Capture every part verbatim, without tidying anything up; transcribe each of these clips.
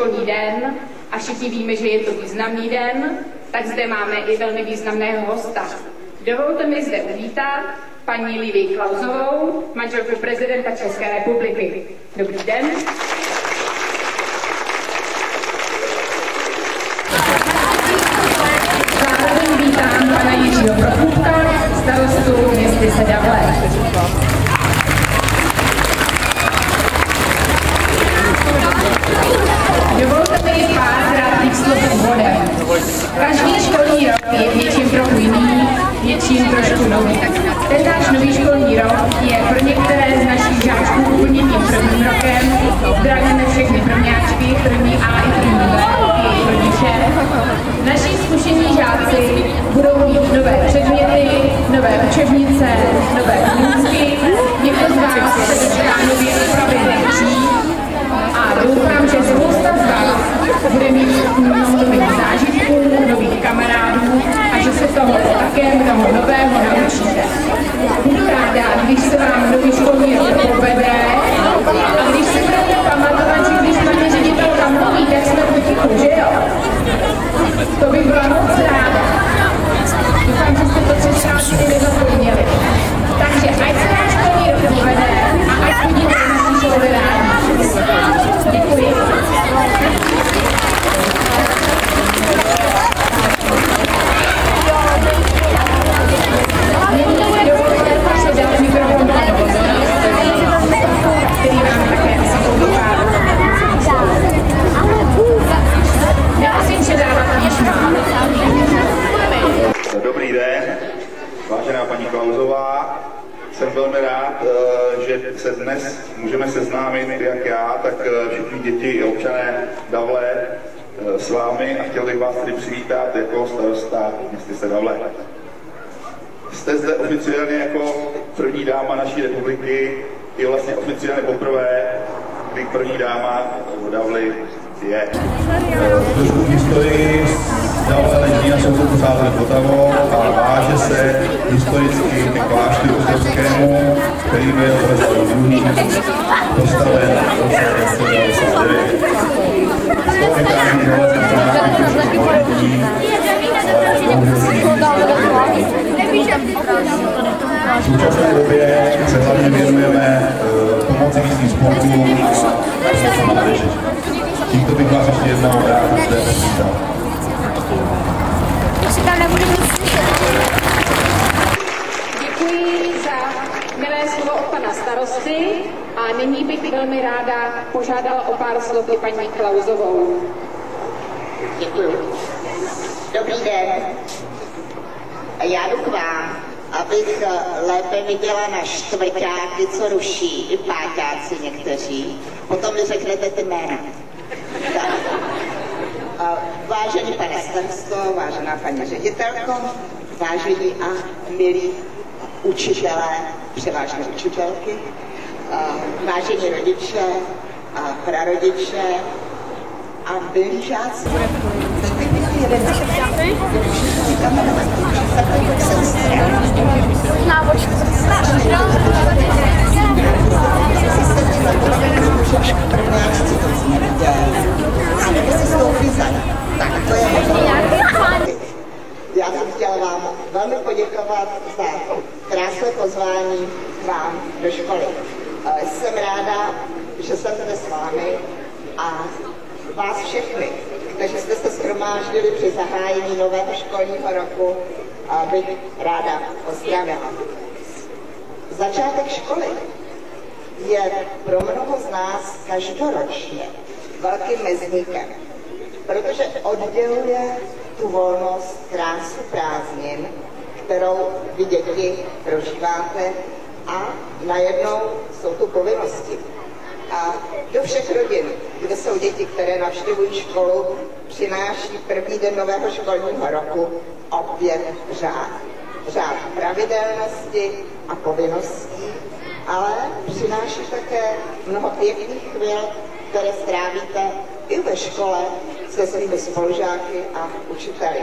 školní den a všichni víme, že je to významný den, tak zde máme i velmi významného hosta. Dovolte mi zde uvítat paní Livii Klausovou, manželku prezidenta České republiky. Dobrý den. Zároveň vítám pana Jiřího Prochůdka, starostu městyse Davle. Dovolte mi pár krátkých slov úvodem. Každý školní rok je něčím trochu jiný, něčím trošku nový. Ten náš nový školní rok je pro některé z našich žáčků úplně tím prvním rokem. Zdravíme všechny prvňáčky, první A i první B, jejich rodiče. Naši zkušení žáci budou mít nové předměty, nové učebnice, nové pomůcky. Někdo z vás se dočká nově upravených tříd a doufám, že spousta z vás bude mít mnoho nových zážitků, nových kamarádů a že se toho také mnoho nového naučíte. Budu ráda, když se vám nový školní rok povede a když se budete pamatovat, že když paní ředitelka mluví, tak jsme potichu, že jo? To bych byla moc ráda. Doufám, že jste to přestávku nezapomněli. Takže ať se náš školní rok povede a ať chodíte na naší školy rádi. Děkuji. Nyní dovolte předat mikrofon panu který vám také asi poukázal. Nemusím předávat, než mám. Dobrý den, vážená paní Klausová. Jsem velmi rád, že se dnes můžeme seznámit, jak já, tak všichni děti i občané Davle s vámi a chtěl bych vás tedy přivítat jako starosta městyse Davle. Jste zde oficiálně jako první dáma naší republiky, je vlastně oficiálně poprvé, kdy první dáma v Davli je. Trošku historii Davle leží na soutoku Sáře Vltavou a váže se historicky ke klášteru Ostrovskému, který byl Boleslav druhý. postaven v roce devět set devadesát devět. Historikální relace s námi lidí, v současné době se hlavně věnujeme pomoci místním spolkům a pomoci mládeže. Tímto bych vás ještě jednou rád zde přivítal. Děkuji za milé slovo od pana starosty a nyní bych velmi ráda požádala o pár slov i paní Klausovou. Děkuji. Dobrý den. Já jdu k vám, abych lépe viděla na čtvrťáky, co ruší, i páťáci někteří. Potom mi řeknete ty jména. Vážený pane starosto, vážená paní ředitelko, vážení a milí učitelé, převážně učitelky, vážení rodiče a prarodiče a milí žáci. Já jsem chtěla vám velmi poděkovat za krásné pozvání k vám do školy. Jsem ráda, že jsem zde s vámi a vás všechny, kteří jste se shromáždili při zahájení nového školního roku, bych ráda pozdravila. Začátek školy je pro mnoho z nás každoročně velkým mezníkem, protože odděluje tu volnost, krásu prázdnin, kterou vy děti prožíváte a najednou jsou tu povinnosti. A do všech rodin, kde jsou děti, které navštěvují školu, přináší první den nového školního roku opět řád. Řád pravidelnosti a povinností, ale přináší také mnoho pěkných chvil, které strávíte i ve škole se svými spolužáky a učiteli.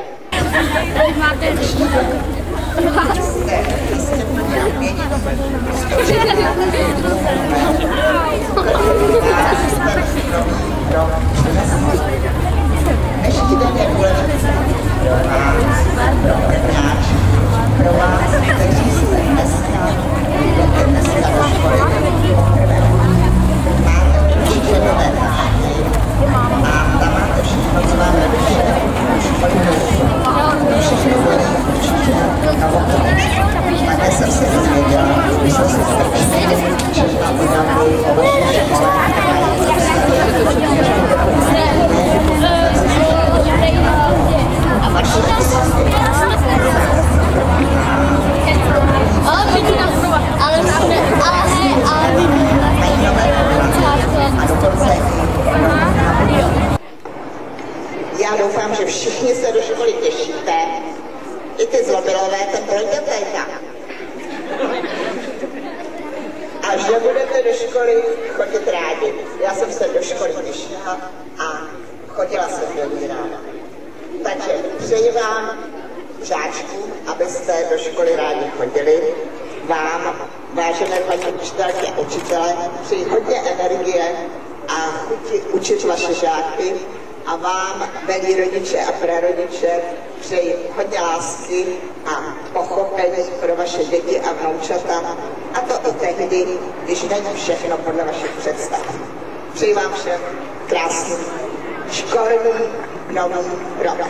Máte Dnešní den je důležitý pro nás, pro prvňáčky, pro vás, kteří jste dneska, jdete dneska do školy poprvé. Máte určitě nové táty a tam máte všechno, co vám rodiče do školy jdou. To všechno bude určitě na okolo. Také jsem se dozvěděla, když jsem se strčili, že vám udělali o vaší škole a já doufám, že všichni se do školy těšíte. I ty zlobilové, ten projděte tam. A že budete do školy chodit rádi. Já jsem se do školy těšila a chodila jsem do ní ráda. Takže přeji vám, žáčkům, abyste do školy rádi chodili. Vám, vážené paní učitelky a učitele, přeji hodně energie a chuti učit vaše žáky. A vám, milí rodiče a prarodiče, přeji hodně lásky a pochopení pro vaše děti a vnoučata. A to i tehdy, když není všechno podle vašich představ. Přeji vám všem krásný školní nový rok.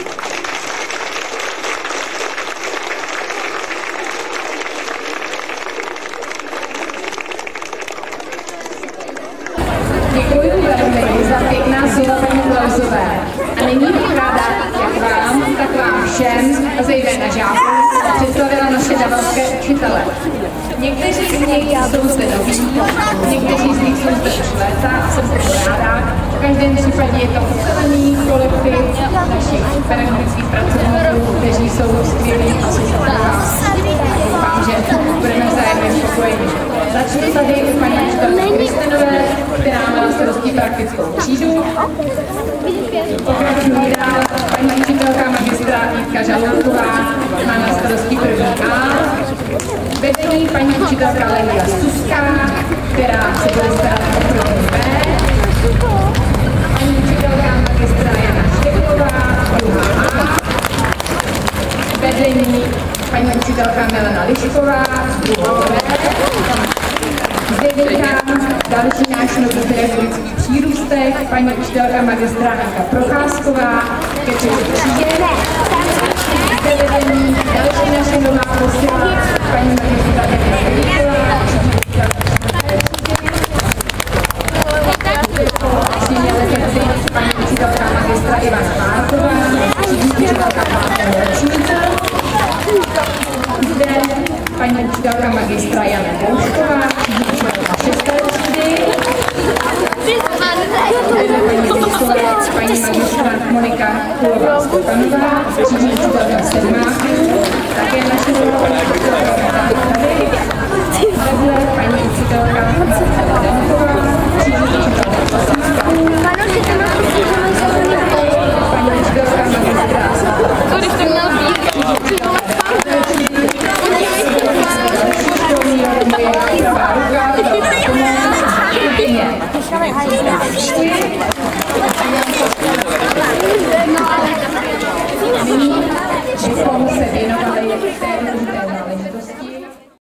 Děkuji velmi za pěkná slova paní Klausové. A nyní bych ráda, jak vám, tak vám všem, a zejména žákům, představila naše davalské učitele. Někteří z nich jsou zde noví, někteří z nich jsou zde už léta, jsem to ráda. V každém případě je to ucelený kolektiv našich pedagogických pracovníků, kteří jsou skvělí a jsou doufám, že budeme vzájemně spokojení. Začnu tady u paní učitelky Kristenové, která má na starosti praktickou třídu. Pokračuji dál paní učitelka magistra Jitka Žalouková, má na starosti první A. Vedení paní učitelka Leila Suska, která se bude starat o první B. Paní učitelka magistra Jana Štěková, druhá A. Vedení paní učitelka Milena Lišková, druhá B. Zde vítám další náš nový pedagogický přírůstek, paní učitelka magistra Hanka Procházková, ke třetí třídě. Zde vedení další naše nová posila, paní magistra Hanka Procházková, paní učitelka magistra Ivana Márková, třídní učitelka pátého ročníka. Zde paní učitelka magistra Jana Boušková, třídní učitelka šesté třídy. Paní Boušková, paní magistra Monika Kulová-Skotanová, třídní učitelka sedmáků. Také naše nová paní učitelka tady. Vedle paní učitelka Danková, třídní učitelka osmáků. Paní učitelka magistra Thank you.